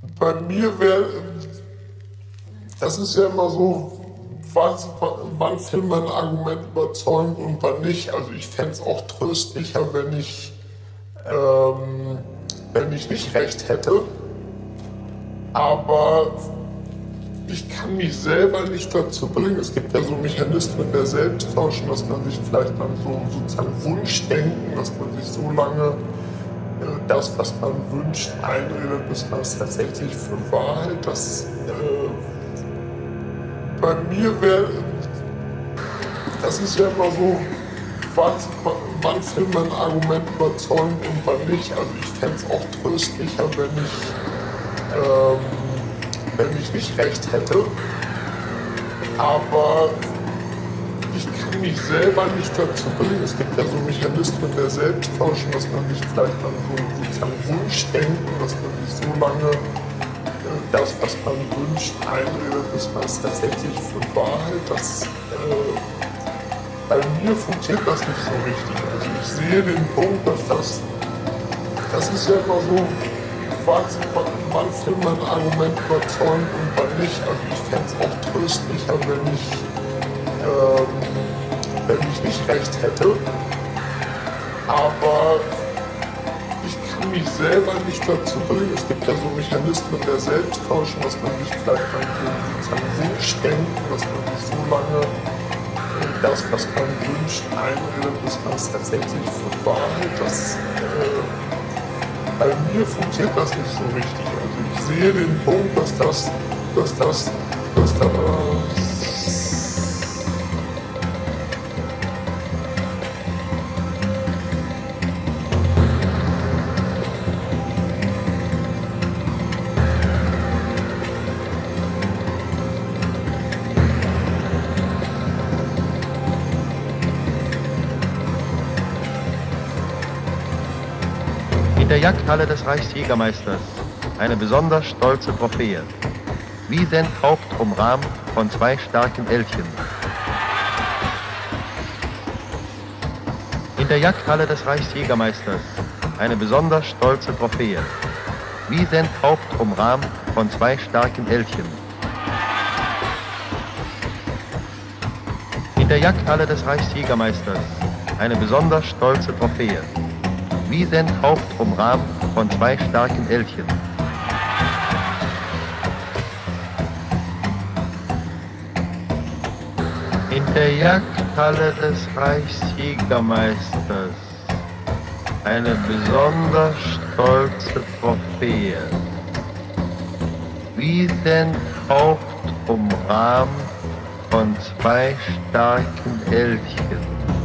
Bei mir wäre, das ist ja immer so, wann findet man ein Argument überzeugend und wann nicht. Also ich fände es auch tröstlicher, wenn ich nicht recht hätte. Aber ich kann mich selber nicht dazu bringen. Es gibt ja so Mechanismen der Selbsttäuschung, dass man sich vielleicht dann so sozusagen Wunschdenken, dass man sich so lange das, was man wünscht, einredet, bis man es tatsächlich für wahr hält. Bei mir wäre, das ist ja immer so, wann findet man ein Argument überzeugend und wann nicht. Also ich fände es auch tröstlicher, wenn ich nicht recht hätte. Aber ich kann mich selber nicht dazu bringen. Es gibt ja so Mechanismen der Selbsttäuschung, dass man sich vielleicht dann so sozusagen Wunschdenken, dass man sich so lange das, was man wünscht, einredet, bis man es tatsächlich für wahr hält. Bei mir funktioniert das nicht so richtig. Also ich sehe den Punkt, das ist ja immer so, wann findet man ein Argument überzeugend und wann nicht. Also ich fände es auch tröstlicher, wenn ich nicht recht hätte. Aber ich kann mich selber nicht dazu bringen. Es gibt ja so Mechanismen der Selbsttäuschung, dass man sich vielleicht dann so sozusagen Wunschdenken, dass man sich so lange das, was man wünscht, einredet, bis man es tatsächlich für wahr hält. Bei mir funktioniert das nicht so richtig. Also ich sehe den Punkt, dass In der Jagdhalle des Reichsjägermeisters eine besonders stolze Trophäe. Wiesenhaupt umrahmt von zwei starken Elchen. In der Jagdhalle des Reichsjägermeisters eine besonders stolze Trophäe. Wiesenhaupt umrahmt von zwei starken Elchen. In der Jagdhalle des Reichsjägermeisters eine besonders stolze Trophäe. Wiesenhaupt umrahmt von zwei starken Elchen. In der Jagdhalle des Reichsjägermeisters eine besonders stolze Trophäe. Wiesenhaupt umrahmt von zwei starken Elchen.